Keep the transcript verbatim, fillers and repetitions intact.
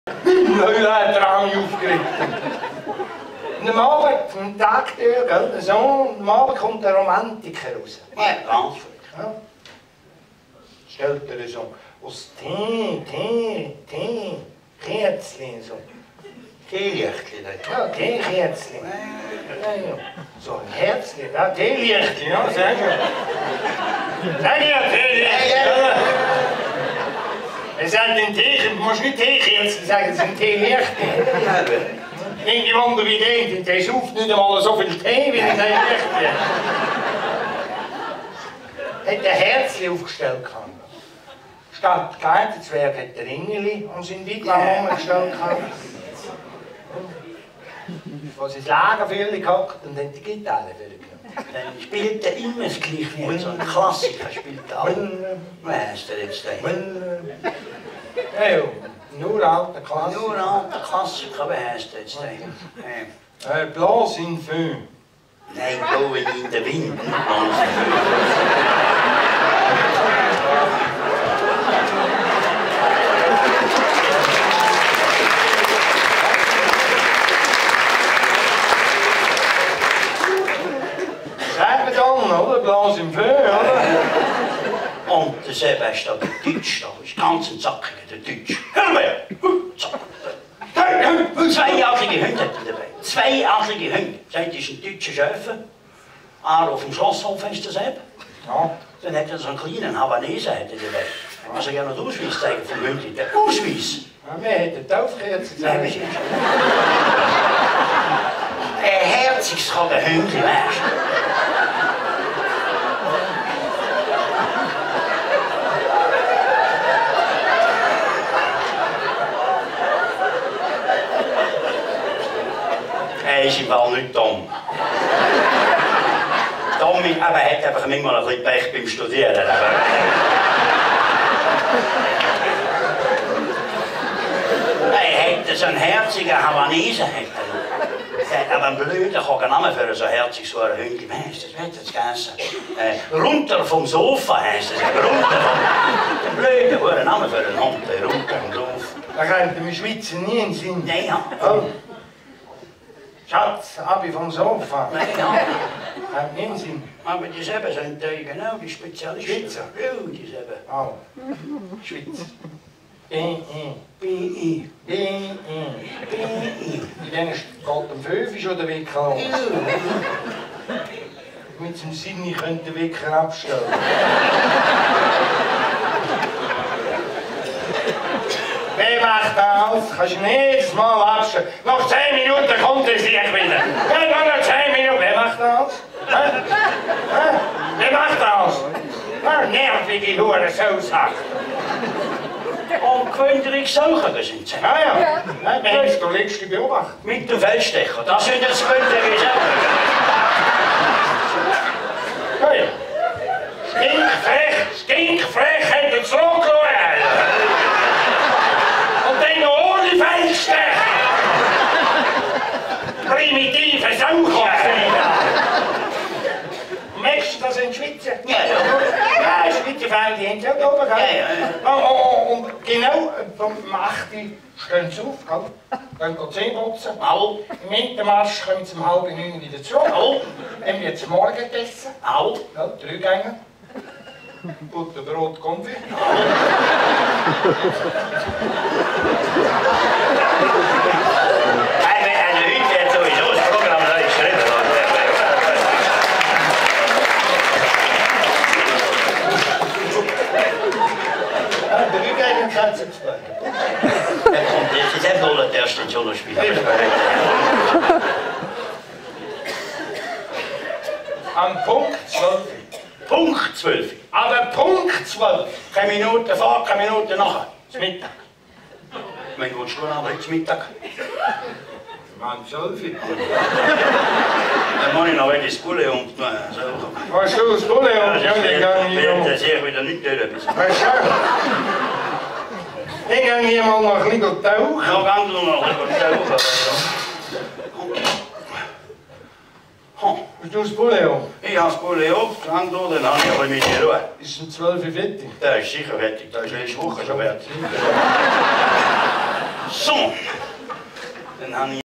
Leute hat er an mich aufgeregt. Und am Abend, am Tag durch, gell, so, am Abend kommt der Romantiker raus. Ja, ganz gut. Ja. Stellt er so aus Tee, Tee, Tee, Kerzchen, so. Teelichtchen. Ja, Teekerzchen. Ja, ja. So ein Herzchen, ja, Teelichtchen, ja, sag ich. Sag ja, Teelichtchen. Ja. Er sagt den Tee, du musst nicht Teekerzchen sagen, es sind Teelichtchen. Irgendwie wonder wie denkt, der sauft nicht einmal so viel Tee wie in seinem Lichtchen. Hat ein Herzchen aufgestellt gehabt. Statt Gartenzwerg hat der Ringeli an seinen Wigwam umgestellt gehabt. Wo sie das Lagerfeuer gehackt und dann die Gitarre genommen. Dann spielt er immer das Gleiche wie so ein Klassiker spielt er auch. Wer ist der jetzt der? Ja, ja, nur alter Klassiker. Nur ein alter Klassiker, wer ist der jetzt der? Äh, Blas in Feu. Nein, Blowing in the Wind. Sagen wir dann, oder? Blas in Feu, oder? Und der Sebastian, der Deutsch, da ist ganz ein Zackiger, der Deutsch. Hör mal! Zack! Zwei adlige Hunde hat er dabei. Zwei adlige Hunde. Das ist ein deutscher Schäfer. Einer auf dem Schlosshof ist das eben. Ja. Dann hat er so einen kleinen Havanese hat er dabei. Also ja noch den Ausweis zeigen vom Hund. Der Ausweis! Ja, wir hätten Taufkerzen Nein, gesagt. Ein herziges kann der Hund, weißt du. Er ist im Fall nicht dumm. Dumm, aber er hat einfach manchmal ein bisschen Pech beim Studieren. Er hat so einen herzigen Havanese. Er hat aber einen blöden Namen für so herzig so ein Hündchen. Wie heisst das? Wie hat das geheißen? Äh, runter vom Sofa heisst es. Runter vom... Ein blöder Name für einen Hund. Runter vom Sofa. Da könnte mir Schweizer nie in den Sinn. Nein, ja. Oh. Schatz, Abi vom Sofa. Nein, ja. Hat nie in den Sinn. Aber die selber sind äh, genau die Spezialisten. Schweizer? Ja, die selber. Oh. Schweizer. B I. B I. B I. B I. In denen geht um fünf schon der Wecker los. Mit dem Sinn, ich könnte den Wecker abstellen. Wer macht das? Kannst du jedes Mal abstellen. Nach zehn Minuten kommt das Licht wieder. Ja, noch zehn Minuten. Wer macht das? Hä? Hä? Wer macht das? Ah, nervige Hure, so sagt. Und gewöhnlich Sauchen sind sie. Ja, ja. Ja, wer hat das letzte beobachtet? Mit dem Feldstecher. Das sind jetzt gewöhnliche Sauchen. Ja, ja. Stinkfrech, stinkfrech hat er zurückgelassen. Und dann noch ohne Feldstecher. Primitive Sauchen. Merkst du das in Schweizer? Ja, ja. Ja, Schweizer Fans, die haben es auch oben, gell? Ja, ja. Oh, oh, und genau um acht Uhr stehen sie auf, gell? Gehen sie Zähne putzen. Au. Im Wintermarsch kommen sie um halb neun wieder zurück. Au. Haben wir jetzt Morgen gegessen. Au. Ja, drei Gänge. Butter, Brot, Konfi. Hey, also heute wird sowieso das Programm neu geschrieben. Ja, drei Gänge kann sie zwei. Er kommt jetzt, das ist wohl der erste Solospieler. Am Punkt zwölf. Punkt zwölf. Aber Punkt zwölf. Keine Minute vor, keine Minute nachher. Zum Mittag. Wenn du schon aber heute Mittag. Mann, zwölf. Dann muss ich noch in die Schule und so. Weißt du, das Bulle und ja, den gang ich um. Das sehe ich wieder nicht durch. Weißt du? Den gang ich mal noch ein bisschen tauchen. Ja, ganz noch ein bisschen tauchen. Hast du das Bulle um? Ich habe das Bulle auf, dann habe ich aber mit dir Ruhe. Ist um zwölf Uhr fertig? Der ist sicher fertig, der ist letzte Woche schon fertig. So. Dann habe ich